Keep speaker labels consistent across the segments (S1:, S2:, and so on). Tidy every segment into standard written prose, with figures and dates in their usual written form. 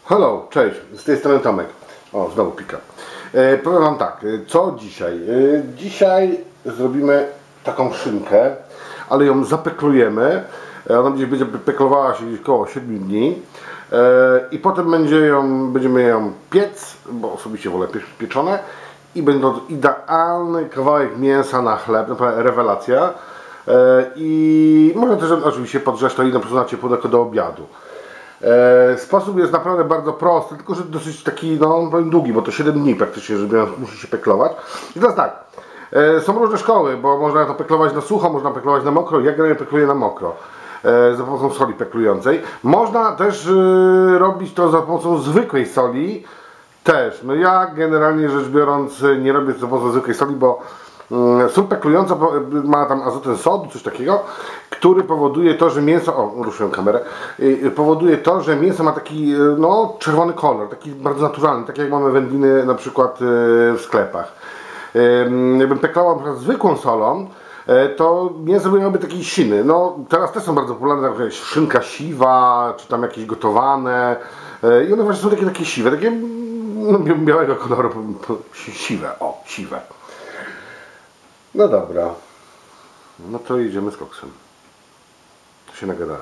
S1: Hello, cześć, z tej strony Tomek. O, znowu pika. Powiem wam tak, co dzisiaj? Dzisiaj zrobimy taką szynkę, ale ją zapeklujemy. Ona będzie peklowała się gdzieś około 7 dni. I potem będziemy ją piec, bo osobiście wolę pieczone. I będzie to idealny kawałek mięsa na chleb, naprawdę rewelacja. I można też oczywiście podgrzać to i na przykład na ciepłego do obiadu. Sposób jest naprawdę bardzo prosty, tylko że dosyć taki, no powiem długi, bo to 7 dni praktycznie, żeby musi się peklować. I teraz tak, są różne szkoły, bo można to peklować na sucho, można peklować na mokro. Ja generalnie pekluję na mokro, za pomocą soli peklującej. Można też robić to za pomocą zwykłej soli, też. No ja generalnie rzecz biorąc nie robię to za pomocą zwykłej soli, bo sól peklująca ma tam azoten sodu, coś takiego, który powoduje to, że mięso, o, ruszyłem kamerę, powoduje to, że mięso ma taki, no, czerwony kolor, taki bardzo naturalny, tak jak mamy wędliny na przykład w sklepach. Jakbym peklał zwykłą solą, to mięso by miałoby takiej siny. No, teraz też są bardzo popularne, tak jak szynka siwa, czy tam jakieś gotowane. I one właśnie są takie siwe, takie no, białego koloru, siwe, o, siwe. No dobra, no to idziemy z koksem. To się nagadałem.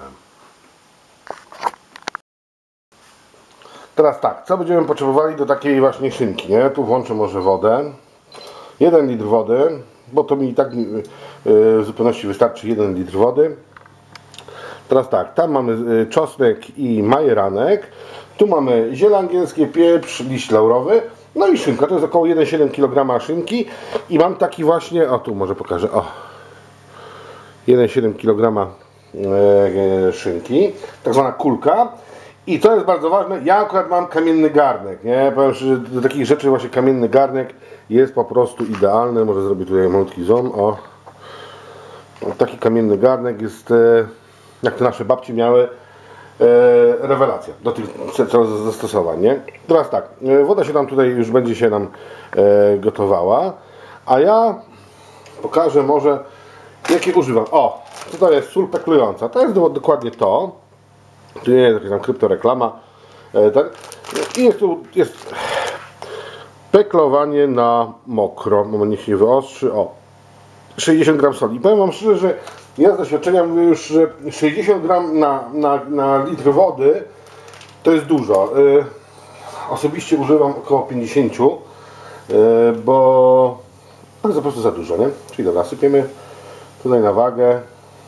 S1: Teraz tak, co będziemy potrzebowali do takiej właśnie szynki, nie? Tu włączę może wodę. 1 litr wody, bo to mi i tak w zupełności wystarczy 1 litr wody. Teraz tak, tam mamy czosnek i majeranek. Tu mamy ziele angielskie, pieprz, liść laurowy. No i szynka, to jest około 1,7 kg szynki. I mam taki właśnie, o tu może pokażę, o 1,7 kg szynki, tak zwana kulka. I to jest bardzo ważne, ja akurat mam kamienny garnek, nie? Powiem szczerze, że do takich rzeczy właśnie kamienny garnek jest po prostu idealny. Może zrobię tutaj malutki zoom, o. Taki kamienny garnek jest, jak te nasze babci miały, rewelacja do tych zastosowań, nie? Teraz tak, woda się nam tutaj już będzie się nam gotowała, a ja pokażę może jakie używam. O, tutaj jest sól peklująca, to jest dokładnie to. Tu nie jest jakaś tam kryptoreklama. Tak? I jest peklowanie na mokro. Moment, niech się wyostrzy. O, 60 gram soli. I powiem wam szczerze, że ja z doświadczenia mówię już, że 60 gram na litr wody to jest dużo. Osobiście używam około 50, bo to jest po prostu za dużo, nie? Czyli dobra, sypiemy tutaj na wagę.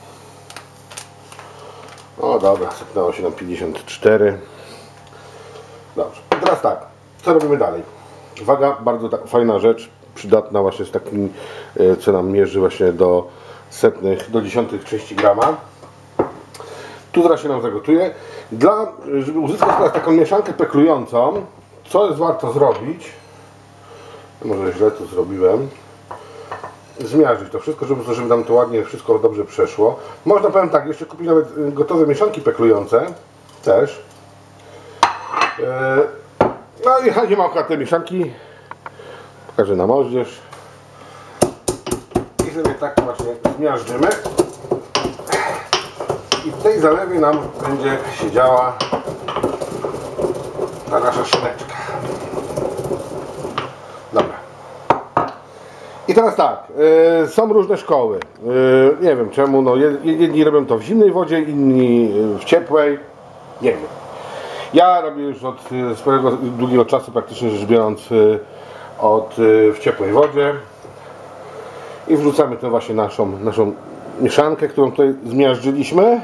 S1: O dobra, sypnęło się nam 54. Dobrze, i teraz tak, co robimy dalej? Waga, bardzo fajna rzecz, przydatna właśnie z takim, co nam mierzy właśnie do setnych, do dziesiątych części grama. Tu zaraz się nam zagotuje. Żeby uzyskać teraz taką mieszankę peklującą, co jest warto zrobić, może źle to zrobiłem, zmiażdżyć to wszystko, żeby nam to ładnie wszystko dobrze przeszło. Można, powiem tak, jeszcze kupić nawet gotowe mieszanki peklujące też. No i ja nie mam akurat te mieszanki, pokażę na moździerz i sobie tak właśnie zmiażdżymy i w tej zalewie nam będzie siedziała ta nasza szyneczka. Dobra. I teraz tak, są różne szkoły, nie wiem czemu, no jedni robią to w zimnej wodzie, inni w ciepłej, nie wiem. Ja robię już od swojego długiego czasu, praktycznie rzecz biorąc, w ciepłej wodzie i wrzucamy tu właśnie naszą mieszankę, którą tutaj zmiażdżyliśmy,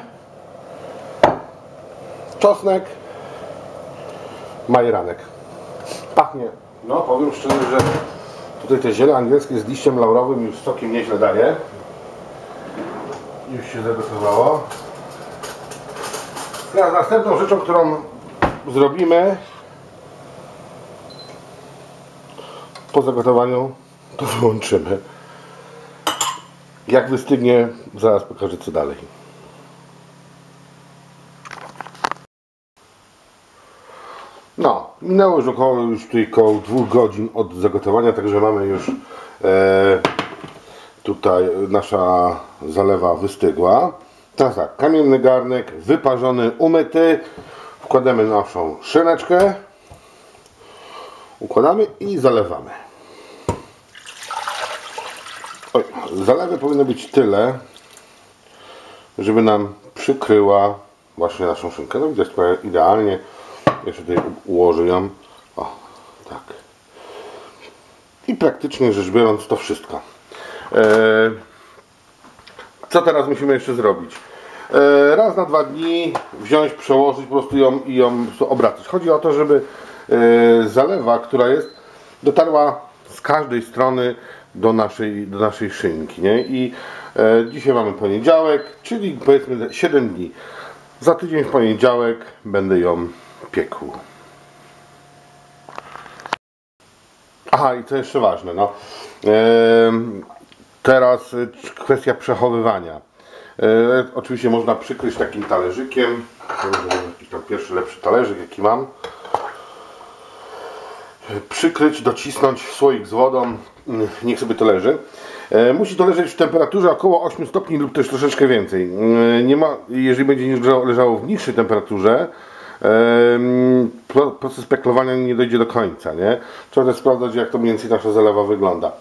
S1: czosnek, majeranek. Pachnie, no powiem szczerze, że tutaj te ziele angielskie z liściem laurowym już sokiem nieźle daje. Już się zagotowało. Teraz następną rzeczą, którą zrobimy po zagotowaniu, to wyłączymy. Jak wystygnie, zaraz pokażę co dalej. No, minęło już około 2 godzin od zagotowania, także mamy już tutaj nasza zalewa wystygła. Teraz tak, kamienny garnek, wyparzony, umyty. Wkładamy naszą szyneczkę, układamy i zalewamy. Oj, zalewy powinno być tyle, żeby nam przykryła właśnie naszą szynkę. No widać idealnie. Jeszcze tutaj ułożę ją. O, tak. I praktycznie rzecz biorąc to wszystko. Co teraz musimy jeszcze zrobić? Raz na 2 dni wziąć, przełożyć po prostu ją i ją obracać. Chodzi o to, żeby zalewa, która jest, dotarła z każdej strony do naszej szynki, nie? I dzisiaj mamy poniedziałek, czyli powiedzmy 7 dni. Za tydzień w poniedziałek będę ją piekł. Aha, i co jeszcze ważne, no. Teraz kwestia przechowywania. Oczywiście można przykryć takim talerzykiem. Jakiś tam pierwszy lepszy talerzyk, jaki mam. Przykryć, docisnąć w słoik z wodą. Niech sobie to leży. Musi to leżeć w temperaturze około 8 stopni lub też troszeczkę więcej. Nie ma, jeżeli będzie leżało w niższej temperaturze, proces peklowania nie dojdzie do końca, nie? Trzeba też sprawdzać, jak to mniej więcej nasza zalewa wygląda.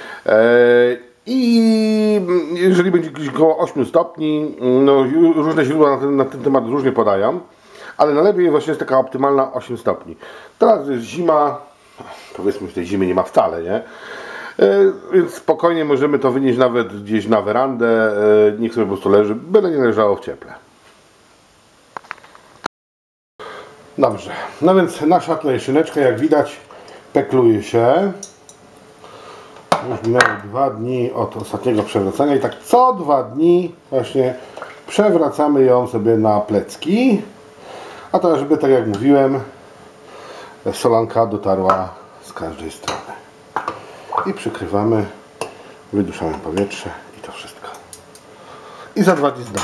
S1: I jeżeli będzie gdzieś około 8 stopni, no różne źródła na ten temat różnie podają, ale najlepiej właśnie jest taka optymalna 8 stopni. Teraz jest zima, powiedzmy, w tej zimy nie ma wcale, nie? Więc spokojnie możemy to wynieść nawet gdzieś na werandę, niech sobie po prostu leży, byle nie leżało w cieple. Dobrze, no więc nasza tutaj szyneczka, jak widać, pekluje się. Już minęły 2 dni od ostatniego przewracania i tak co 2 dni właśnie przewracamy ją sobie na plecki. A to żeby, tak jak mówiłem, solanka dotarła z każdej strony. I przykrywamy, wyduszamy powietrze i to wszystko. I za 2 dni zdamy.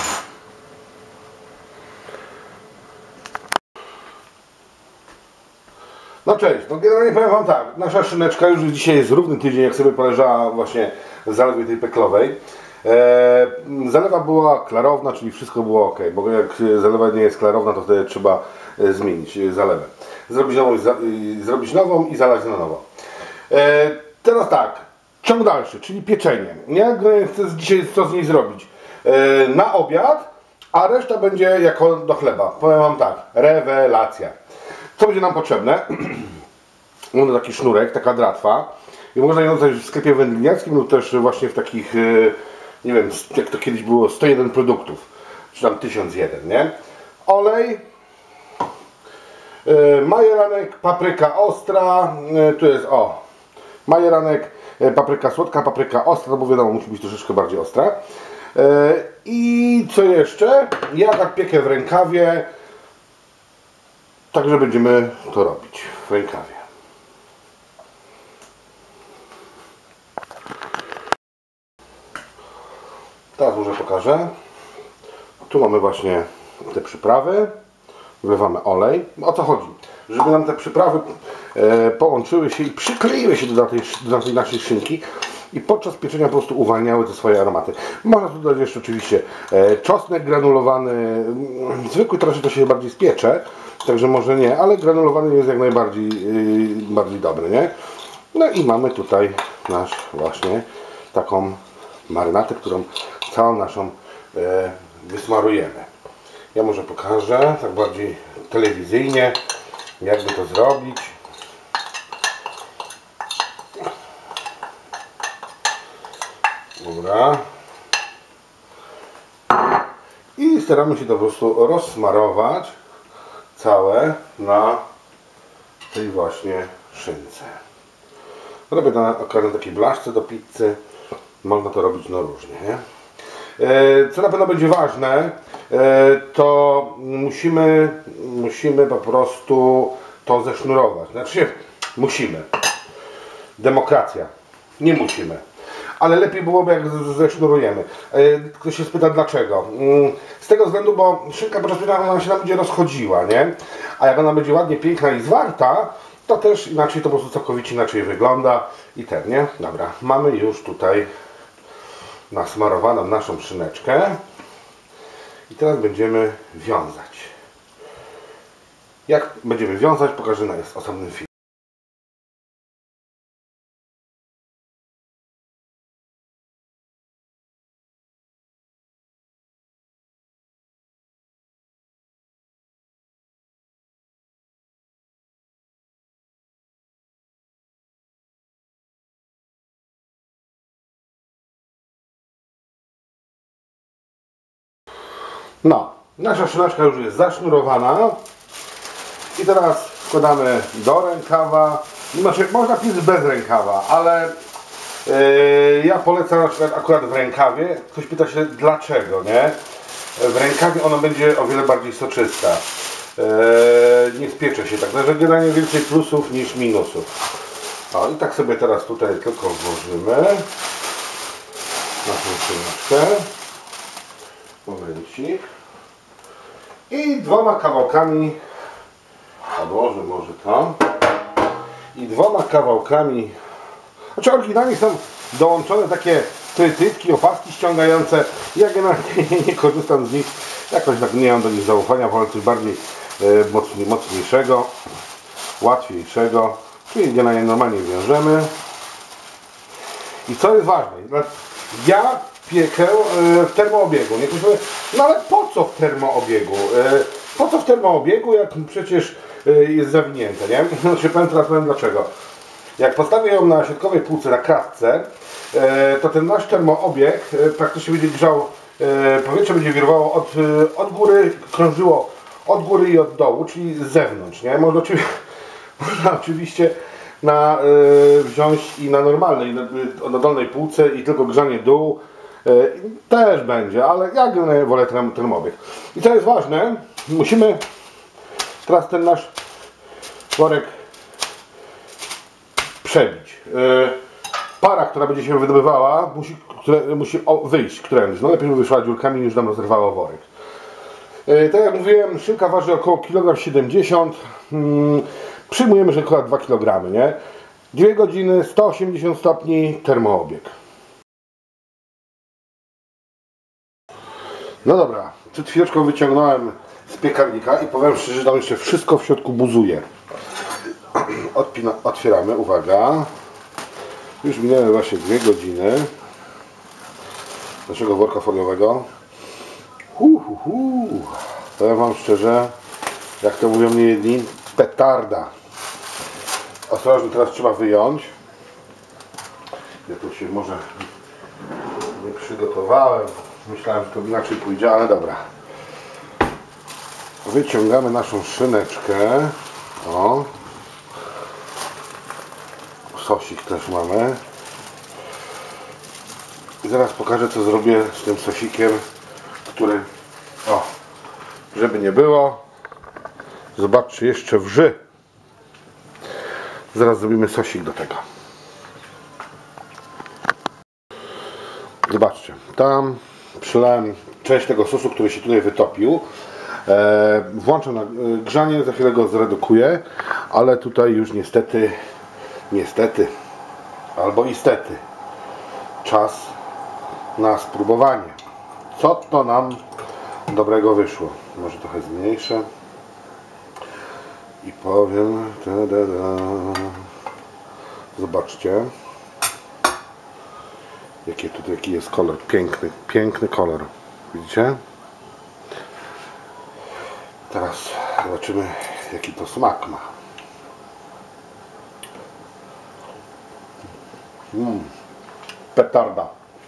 S1: No cześć, no generalnie powiem Wam tak, nasza szyneczka już dzisiaj jest równy tydzień, jak sobie poleżała właśnie w zalewie tej peklowej. Zalewa była klarowna, czyli wszystko było ok, bo jak zalewa nie jest klarowna, to wtedy trzeba zmienić zalewę. Zrobić nową i zalać na nowo. Teraz tak, ciąg dalszy, czyli pieczenie. Ja chcę dzisiaj co z niej zrobić. Na obiad, a reszta będzie jako do chleba. Powiem Wam tak, rewelacja. Co będzie nam potrzebne? Mamy taki sznurek, taka dratwa. I można ją znaleźć w sklepie wędliniackim lub też właśnie w takich, nie wiem, jak to kiedyś było, 101 produktów. Czy tam 1001, nie? Olej. Majeranek, papryka ostra. Tu jest, majeranek, papryka słodka, papryka ostra, bo wiadomo, musi być troszeczkę bardziej ostra. I co jeszcze? Ja tak piekę w rękawie. Także będziemy to robić w rękawie. Teraz może pokażę. Tu mamy właśnie te przyprawy. Wlewamy olej. O co chodzi? Żeby nam te przyprawy połączyły się i przykleiły się do tej naszej szynki i podczas pieczenia po prostu uwalniały te swoje aromaty. Można tu dodać jeszcze oczywiście czosnek granulowany. Zwykły troszkę to się bardziej spiecze, także może nie, ale granulowany jest jak najbardziej bardziej dobry, nie? No i mamy tutaj nasz właśnie taką marynatę, którą całą naszą wysmarujemy. Ja może pokażę tak bardziej telewizyjnie, jakby to zrobić. Dobra. I staramy się to po prostu rozsmarować całe na tej właśnie szynce. Robię to akurat na takiej blaszce do pizzy. Można to robić no różnie, nie? Co na pewno będzie ważne, to musimy po prostu to zesznurować. Znaczy musimy. Demokracja. Nie musimy. Ale lepiej byłoby, jak zesznurujemy. Ktoś się spyta dlaczego. Z tego względu, bo szynka podczas pieczenia ona się nam będzie rozchodziła, nie? A jak ona będzie ładnie piękna i zwarta, to też inaczej to po prostu całkowicie inaczej wygląda i ten, nie? Dobra, mamy już tutaj nasmarowaną naszą szyneczkę i teraz będziemy wiązać. Jak będziemy wiązać, pokażę na osobnym filmie. No, nasza szyneczka już jest zasznurowana i teraz wkładamy do rękawa. Znaczy, można pisać bez rękawa, ale ja polecam na przykład akurat w rękawie. Ktoś pyta się dlaczego, nie? W rękawie ona będzie o wiele bardziej soczysta. Nie spiecze się tak, także generalnie więcej plusów niż minusów. O, i tak sobie teraz tutaj tylko włożymy naszą szyneczkę. Momencik. I dwoma kawałkami odłożę może to. I dwoma kawałkami, znaczy oryginalnie są dołączone takie trytytki, opaski ściągające. Ja generalnie nie korzystam z nich. Jakoś tak nie mam do nich zaufania, wolę coś bardziej mocniejszego, łatwiejszego. Czyli generalnie normalnie wiążemy. I co jest ważne, ja piekę w termoobiegu. Nie powie, no ale po co w termoobiegu? Po co w termoobiegu, jak przecież jest zawinięte, nie? Znaczy, powiem dlaczego. Jak postawię ją na środkowej półce, na kratce, to ten nasz termoobieg praktycznie będzie grzał, powietrze będzie wirowało od góry, krążyło od góry i od dołu, czyli z zewnątrz, nie? Można oczywiście wziąć i na normalnej, na dolnej półce i tylko grzanie dół też będzie, ale ja generalnie wolę termoobieg. I co jest ważne, musimy teraz ten nasz worek przebić. Para, która będzie się wydobywała, musi wyjść którędyś. No lepiej, żeby wyszła dziurkami, niż nam rozerwało worek. Tak jak mówiłem, szynka waży około 1,70 kg. Przyjmujemy, że około 2 kg, nie? 2 godziny, 180 stopni, termoobieg. No dobra, przed chwileczką wyciągnąłem z piekarnika i powiem szczerze, że tam jeszcze wszystko w środku buzuje. Otwieramy, uwaga. Już minęły właśnie 2 godziny naszego worka foliowego. Powiem wam szczerze, jak to mówią niejedni, petarda. Ostrożnie teraz trzeba wyjąć. Ja tu się może nie przygotowałem. Myślałem, że to inaczej pójdzie, ale dobra. Wyciągamy naszą szyneczkę. O. Sosik też mamy. I zaraz pokażę, co zrobię z tym sosikiem, który, o, żeby nie było, zobaczcie, jeszcze wrzy. Zaraz zrobimy sosik do tego. Zobaczcie, tam przylałem część tego sosu, który się tutaj wytopił. Włączam na grzanie, za chwilę go zredukuję, ale tutaj już niestety, albo istety, czas na spróbowanie. Co to nam dobrego wyszło? Może trochę zmniejszę i powiem, zobaczcie, jaki jest kolor, piękny kolor, widzicie? Teraz zobaczymy, jaki to smak ma. Petarda.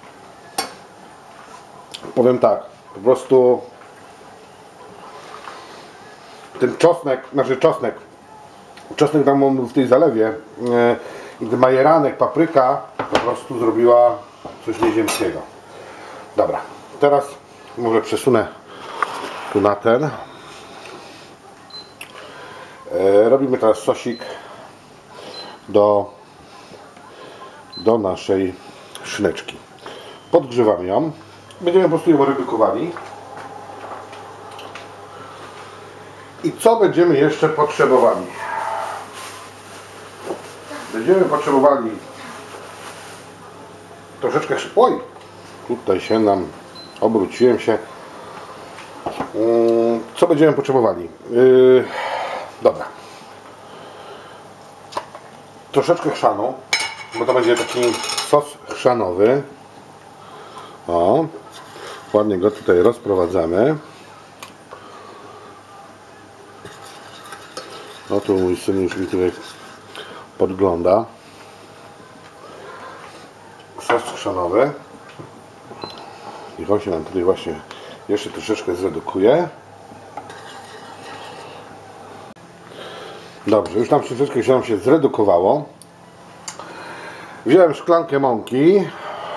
S1: Powiem tak, po prostu ten czosnek tam w tej zalewie i ten majeranek, papryka po prostu zrobiła coś nieziemskiego. Dobra, teraz może przesunę tu na ten. Robimy teraz sosik do naszej szyneczki. Podgrzewamy ją. Będziemy po prostu ją redukowali. I co będziemy jeszcze potrzebowali? Będziemy potrzebowali troszeczkę... Oj! Tutaj się nam... Obróciłem się. Co będziemy potrzebowali? troszeczkę chrzanu, bo to będzie taki sos chrzanowy. O, ładnie go tutaj rozprowadzamy. No tu mój syn już mi tutaj podgląda. Sos chrzanowy. Niech on się nam tutaj właśnie jeszcze troszeczkę zredukuje. Dobrze, już tam troszeczkę się nam się zredukowało. Wziąłem szklankę mąki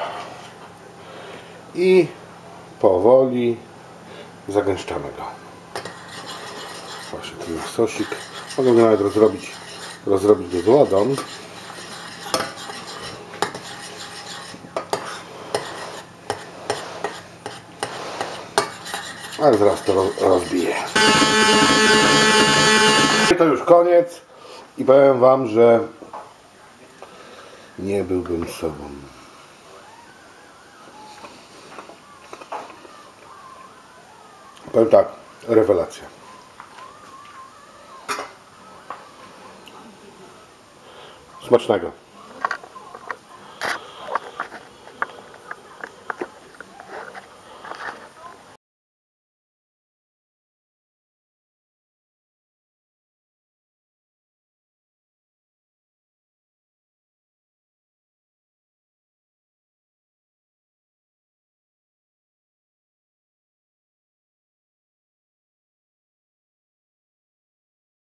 S1: i powoli zagęszczamy go. Właśnie ten sosik. Mogę go nawet rozrobić go z wodą. Ale zaraz to rozbiję. To już koniec i powiem wam, że nie byłbym sobą. Powiem tak, rewelacja. Smacznego.